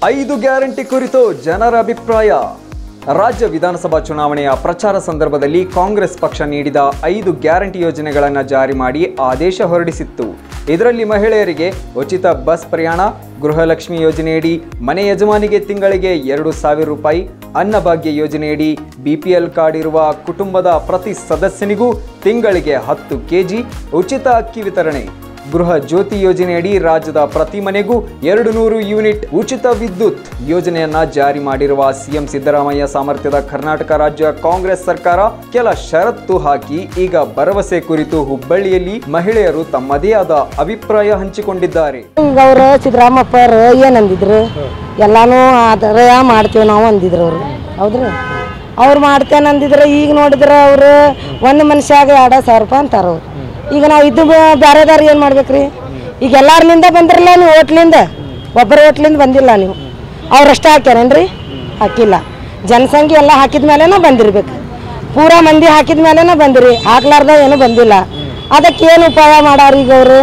5 guarantee ಕುರಿತು ಜನರ ಅಭಿಪ್ರಾಯ. ರಾಜ್ಯ ವಿಧಾನಸಭಾ ಚುನಾವಣೆಯ ಪ್ರಚಾರ ಸಂದರ್ಭದಲ್ಲಿ ಕಾಂಗ್ರೆಸ್ ಪಕ್ಷ ನೀಡಿದ 5 ಗ್ಯಾರಂಟಿ ಯೋಜನೆಗಳನ್ನು ಜಾರಿ ಮಾಡಿ ಆದೇಶ ಹೊರಡಿಸಿತ್ತು. ಇದರಲ್ಲಿ ಮಹಿಳೆಯರಿಗೆ ಉಚಿತ ಬಸ್ ಪ್ರಯಾಣ, ಗೃಹಲಕ್ಷ್ಮಿ ಯೋಜನೆಯಡಿ ಮನೆ ಯಜಮಾನಿಗೆ ತಿಂಗಳಿಗೆ 2,000 ರೂಪಾಯಿ, ಅನ್ನಭಾಗ್ಯ ಯೋಜನೆಯಡಿ BPL ಕಾರ್ಡ್ ಇರುವ ಕುಟುಂಬದ ಪ್ರತಿ ಸದಸ್ಯನಿಗೂ ತಿಂಗಳಿಗೆ 10 kg ಉಚಿತ ಅಕ್ಕಿ ವಿತರಣೆ, ಗೃಹ ಜ್ಯೋತಿ ಯೋಜನೆಯಡಿ ರಾಜ್ಯದ ಪ್ರತಿ ಮನೆಗೂ 200 ಯೂನಿಟ್ ಉಚಿತ ವಿದ್ಯುತ್ ಯೋಜನೆಯನ್ನ ಜಾರಿ ಮಾಡಿರುವ ಸಿಎಂ ಸಿದ್ದರಾಮಯ್ಯ ಸಾಮರ್ಥ್ಯದ ಕರ್ನಾಟಕ ರಾಜ್ಯ ಕಾಂಗ್ರೆಸ್ ಸರ್ಕಾರ ಕೆಲ ಷರತ್ತು ಹಾಕಿ ಈಗ ಭರವಸೆ ಕುರಿತು ಹುಬ್ಬಳ್ಳಿಯಲ್ಲಿ ಮಹಿಳೆಯರು ತಮ್ಮದೇ ಆದ ಅಭಿಪ್ರಾಯ ಹಂಚಿಕೊಂಡಿದ್ದಾರೆ. ಅವರು ಸಿದ್ದರಾಮಪ್ಪ ಏನಂದಿದ್ರು, ಎಲ್ಲಾನು ಆದ್ರೆ ಮಾಡ್ತೀವಿ ನಾವು ಅಂದಿದ್ರು ಅವರು. ಹೌದ್ರಿ, ಅವ್ರು ಮಾಡ್ತೇನೆ ಅಂದಿದ್ರು. ಈಗ ನೋಡಿದ್ರೆ ಅವರು ಒಂದು ಮನುಷ್ಯಾಗ 2,000 ರೂಪಾಯಿ ಅಂತಾರ. ಅವ್ರು ಈಗ ನಾವು ಇದು ಬೇರೆದಾರು ಏನು ಮಾಡ್ಬೇಕ್ರಿ? ಈಗ ಎಲ್ಲಾರ್ಲಿಂದ ಬಂದಿರಲ್ಲ, ನೀವು ಹೋಟ್ಲಿಂದ ಒಬ್ಬರ ಹೋಟ್ಲಿಂದ ಬಂದಿಲ್ಲ. ನೀವು ಅವ್ರಷ್ಟೇ ಹಾಕ್ಯಾರೇನ್ರಿ? ಹಾಕಿಲ್ಲ. ಜನಸಂಖ್ಯೆ ಎಲ್ಲ ಹಾಕಿದ ಮೇಲೆನ ಬಂದಿರ್ಬೇಕು. ಪೂರಾ ಮಂದಿ ಹಾಕಿದ ಮೇಲೆನ ಬಂದಿರಿ, ಹಾಕ್ಲಾರ್ದ ಏನು ಬಂದಿಲ್ಲ. ಅದಕ್ಕೆ ಏನು ಉಪಾಯ ಮಾಡಾರ ಈಗ ಅವರು?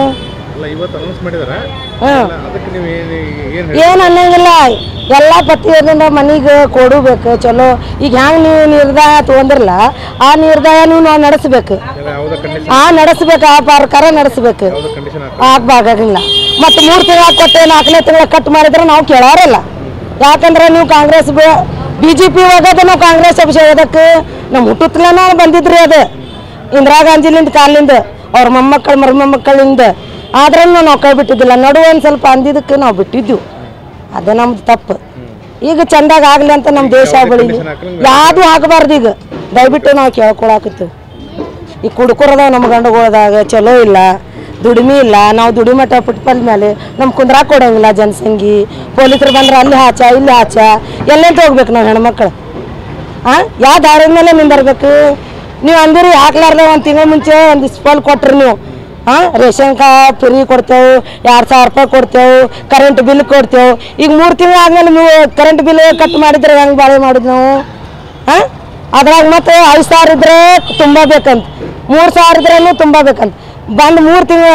ಏನು ಅನ್ನಂಗಿಲ್ಲ. ಎಲ್ಲ ಪ್ರತಿಯೊಂದ ಮನೆಗೆ ಕೊಡಬೇಕು ಚಲೋ. ಈಗ ಹ್ಯಾಂಗೆ ನೀವು ನಿರ್ಧಾರ ತೊಗೊಂಡ್ರಲ್ಲ, ಆ ನಿರ್ಧಾರ ನೀವು ನಾವು ನಡೆಸ್ಬೇಕು. ನಡೆಸ್ಬೇಕು, ಆ ಪ್ರಕಾರ ನಡೆಸ್ಬೇಕು. ಆಗ್ಬಾಗಿಲ್ಲ. ಮತ್ತು 3 ತಿಂಗಳ ಕೊಟ್ಟೆ 4ನೇ ತಿಂಗಳ ಕಟ್ ಮಾಡಿದ್ರೆ ನಾವು ಕೇಳೋರಲ್ಲ. ಯಾಕಂದ್ರೆ ನೀವು ಕಾಂಗ್ರೆಸ್ BJP ಹೋಗೋದು, ನಾವು ಕಾಂಗ್ರೆಸ್ ಅಭಿಷೇಕಕ್ಕೆ ನಮ್ಮ ಹುಟ್ಟುತ್ತಲೇ ಬಂದಿದ್ರಿ. ಅದು ಇಂದಿರಾ ಗಾಂಧಿಲಿಂದ ಕಾಲಿಂದ ಅವ್ರ ಮೊಮ್ಮಕ್ಕಳು ಮರಿಮೊಮ್ಮಕ್ಕಳಿಂದ. ಆದ್ರೂ ನಾವು ಕೈ ಬಿಟ್ಟಿದ್ದಿಲ್ಲ. ನಡು ಒಂದು ಸ್ವಲ್ಪ ಅಂದಿದ್ದಕ್ಕೆ ನಾವು ಬಿಟ್ಟಿದ್ದೆವು. ಅದು ನಮ್ದು ತಪ್ಪು. ಈಗ ಚಂದಾಗ ಆಗಲಿ ಅಂತ ನಮ್ಮ ದೇಶ ಬೆಳೀಲಿ. ಯಾವುದು ಆಗಬಾರ್ದು. ಈಗ ದಯವಿಟ್ಟು ನಾವು ಕೇಳ್ಕೊಳಕತ್ತೀವಿ. ಈ ಕುಡ್ಕೊರದ ನಮ್ಮ ಗಂಡುಗಳದಾಗ ಚಲೋ ಇಲ್ಲ, ದುಡಿಮೆ ಇಲ್ಲ. ನಾವು ದುಡಿಮಟ್ಟ ಪುಟ್ಪಲ್ ಮೇಲೆ ನಮ್ಗೆ ಕುಂದ್ರಾಕ ಕೊಡೋಂಗಿಲ್ಲ. ಜನಸಂಖ್ಯೆ ಪೊಲೀಸರು ಬಂದ್ರೆ ಅಲ್ಲಿ ಹಾಚ ಇಲ್ಲಿ ಹಾಚ, ಎಲ್ಲೆಂತ ಹೋಗ್ಬೇಕು ನಾವು ಹೆಣ್ಮಕ್ಳು? ಯಾವ ದಾರಿದ ಮೇಲೆ ನಿಂದಿರ್ಬೇಕು? ನೀವು ಅಂದಿರಿ ಹಾಕ್ಲಾರ್ದ ಒಂದು ತಿಂಗಳ ಮುಂಚೆ ಒಂದು ಸ್ಪಾಲ್ ಕೊಟ್ರಿ ನೀವು. ರೇಷನ್ ಕಾರ್ಡ್ ಫ್ರೀ ಕೊಡ್ತೇವೆ, 2,000 ರೂಪಾಯಿ ಕೊಡ್ತೇವೆ, ಕರೆಂಟ್ ಬಿಲ್ ಕೊಡ್ತೇವೆ. ಈಗ 3 ತಿಂಗಳು ಆದ್ಮೇಲೆ ನೀವು ಕರೆಂಟ್ ಬಿಲ್ ಕಟ್ ಮಾಡಿದ್ರೆ ಹೆಂಗೆ ಬಾಳೆ ಮಾಡಿದ್ವಿ ನಾವು? ಅದ್ರಾಗ ಮತ್ತೆ 5,000 ಇದ್ರೆ ತುಂಬ ಬೇಕಂತ, 3,000 ಇದ್ರೂ ತುಂಬ ಬೇಕಂತ. ಬಂದು 3 ತಿಂಗಳು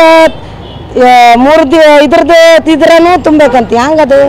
ಇದ್ರದ್ದು ಇದ್ರೂ ತುಂಬಬೇಕಂತ. ಹೆಂಗದು?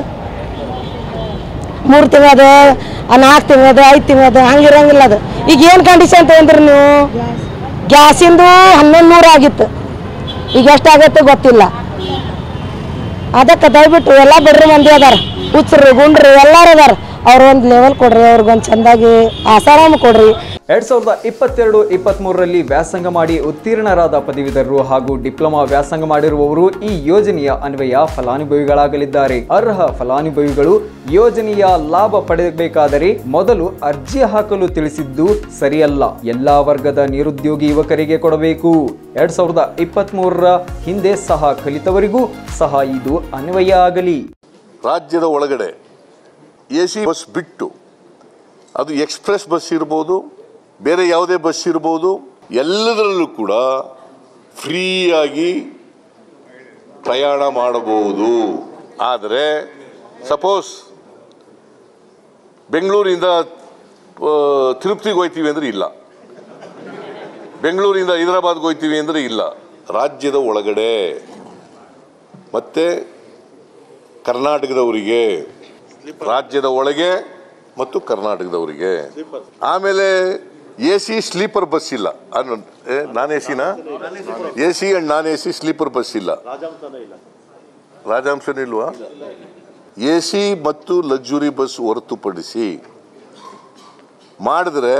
3 ತಿಂಗಳದು, 4 ತಿಂಗಳದು, 5 ತಿಂಗಳದು ಹಂಗಿರಂಗಿಲ್ಲ. ಅದು ಈಗ ಏನು ಕಂಡೀಷನ್ ತೊಗೊಂಡ್ರಿ ನೀವು? ಗ್ಯಾಸಿಂದು 1,100 ಆಗಿತ್ತು, ಈಗ ಎಷ್ಟಾಗತ್ತೆ ಗೊತ್ತಿಲ್ಲ. ಅದಕ್ಕೆ ದಯವಿಟ್ಟು ಎಲ್ಲ ಬಡ್ರಿ ಮಂದಿ ಅದಾರ, ಹುಚ್ಚರು ಗುಂಡ್ರಿ ಎಲ್ಲರೂ ಅದಾರ. ಅವ್ರ ಒಂದು ಲೆವೆಲ್ ಕೊಡ್ರಿ, ಅವ್ರಿಗೊಂದು ಚೆಂದಾಗಿ ಆಸಾರಾಮ ಕೊಡ್ರಿ. 2022-23ರಲ್ಲಿ ವ್ಯಾಸಂಗ ಮಾಡಿ ಉತ್ತೀರ್ಣರಾದ ಪದವೀಧರರು ಹಾಗೂ ಡಿಪ್ಲೊಮಾ ವ್ಯಾಸಂಗ ಮಾಡಿರುವವರು ಈ ಯೋಜನೆಯ ಅನ್ವಯ ಫಲಾನುಭವಿಗಳಾಗಲಿದ್ದಾರೆ. ಅರ್ಹ ಫಲಾನುಭವಿಗಳು ಯೋಜನೆಯ ಲಾಭ ಪಡೆಯಬೇಕಾದರೆ ಮೊದಲು ಅರ್ಜಿ ಹಾಕಲು ತಿಳಿಸಿದ್ದು ಸರಿಯಲ್ಲ. ಎಲ್ಲಾ ವರ್ಗದ ನಿರುದ್ಯೋಗಿ ಯುವಕರಿಗೆ ಕೊಡಬೇಕು. 2023ರ ಹಿಂದೆ ಸಹ ಕಲಿತವರಿಗೂ ಸಹ ಇದು ಅನ್ವಯ ಆಗಲಿ. ರಾಜ್ಯದ ಒಳಗಡೆ AC ಬಸ್ ಬಿಟ್ಟು, ಅದು ಎಕ್ಸ್ಪ್ರೆಸ್ ಬಸ್ ಇರ್ಬೋದು, ಬೇರೆ ಯಾವುದೇ ಬಸ್ ಇರ್ಬೋದು, ಎಲ್ಲದರಲ್ಲೂ ಕೂಡ ಫ್ರೀಯಾಗಿ ಪ್ರಯಾಣ ಮಾಡಬಹುದು. ಆದರೆ ಸಪೋಸ್ ಬೆಂಗಳೂರಿಂದ ತಿರುಪತಿಗೆ ಹೋಗ್ತೀವಿ ಅಂದರೆ ಇಲ್ಲ, ಬೆಂಗಳೂರಿಂದ ಹೈದರಾಬಾದ್ಗೆ ಹೋಗ್ತೀವಿ ಅಂದರೆ ಇಲ್ಲ. ರಾಜ್ಯದ ಒಳಗಡೆ ಮತ್ತು ಕರ್ನಾಟಕದವರಿಗೆ, ರಾಜ್ಯದ ಒಳಗೆ ಮತ್ತು ಕರ್ನಾಟಕದವರಿಗೆ. ಆಮೇಲೆ AC ಸ್ಲೀಪರ್ ಬಸ್ ಇಲ್ಲ, ನಾನ್ ACನ AC and non AC sleeper bus ಇಲ್ಲ, ರಾಜಾಂಶನೂ ಇಲ್ವಾ? AC ಮತ್ತು ಲಕ್ಸುರಿ ಬಸ್ ಹೊರತುಪಡಿಸಿ ಮಾಡಿದ್ರೆ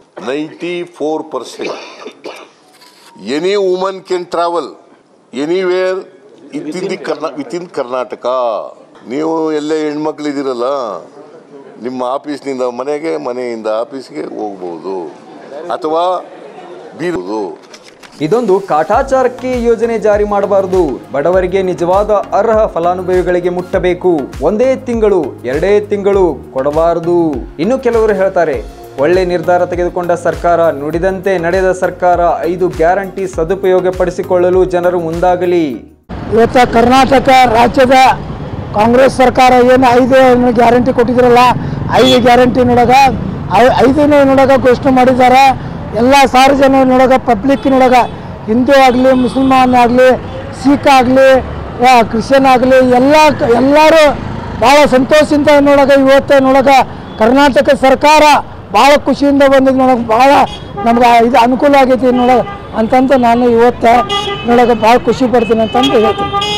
94% any woman can travel anywhere within Karnataka. ನೀವು ಎಲ್ಲೇ ಹೆಣ್ಮಕ್ಳಿದ್ದೀರಲ್ಲ, ನಿಮ್ಮ ಆಫೀಸ್ನಿಂದ ಮನೆಗೆ, ಮನೆಯಿಂದ ಆಫೀಸ್ಗೆ ಹೋಗ್ಬೋದು ಅಥವಾ ಬೀರುವುದು. ಇದೊಂದು ಕಾಟಾಚಾರಕ್ಕೆ ಯೋಜನೆ ಜಾರಿ ಮಾಡಬಾರದು. ಬಡವರಿಗೆ ನಿಜವಾದ ಅರ್ಹ ಫಲಾನುಭವಿಗಳಿಗೆ ಮುಟ್ಟಬೇಕು. 1 ತಿಂಗಳು 2 ತಿಂಗಳು ಕೊಡಬಾರದು. ಇನ್ನು ಕೆಲವರು ಹೇಳ್ತಾರೆ, ಒಳ್ಳೆ ನಿರ್ಧಾರ ತೆಗೆದುಕೊಂಡ ಸರ್ಕಾರ, ನುಡಿದಂತೆ ನಡೆದ ಸರ್ಕಾರ. 5 ಗ್ಯಾರಂಟಿ ಸದುಪಯೋಗ ಪಡಿಸಿಕೊಳ್ಳಲು ಜನರು ಮುಂದಾಗಲಿ. ಇವತ್ತು ಕರ್ನಾಟಕ ರಾಜ್ಯದ ಕಾಂಗ್ರೆಸ್ ಸರ್ಕಾರ ಏನು 5 ಗ್ಯಾರಂಟಿ ಕೊಟ್ಟಿದ್ರಲ್ಲ, 5 ಗ್ಯಾರಂಟಿನೊಳಗೆ 5 ಘೋಷಣೆ ಮಾಡಿದ್ದಾರೆ. ಎಲ್ಲ ಸಾರ್ವಜನಿಕ ಪಬ್ಲಿಕ್ನೊಳಗ, ಹಿಂದೂ ಆಗಲಿ, ಮುಸಲ್ಮಾನ್ ಆಗಲಿ, ಸಿಖ್ ಆಗಲಿ, ಕ್ರಿಶ್ಚಿಯನ್ ಆಗಲಿ, ಎಲ್ಲರೂ ಭಾಳ ಸಂತೋಷದಿಂದ ನೋಡೋಕೆ ಇವತ್ತು ನೋಡೋಕೆ ಕರ್ನಾಟಕ ಸರ್ಕಾರ ಭಾಳ ಖುಷಿಯಿಂದ ಬಂದಿದ್ದು ನೋಡೋಕೆ ಭಾಳ ನಮ್ಗೆ ಇದು ಅನುಕೂಲ ಆಗೈತಿ ನೋಡೋ ಅಂತಂದು ನಾನು ಇವತ್ತು ನೋಡೋಕೆ ಭಾಳ ಖುಷಿ ಪಡ್ತೀನಿ ಅಂತಂದು ಹೇಳ್ತೀನಿ.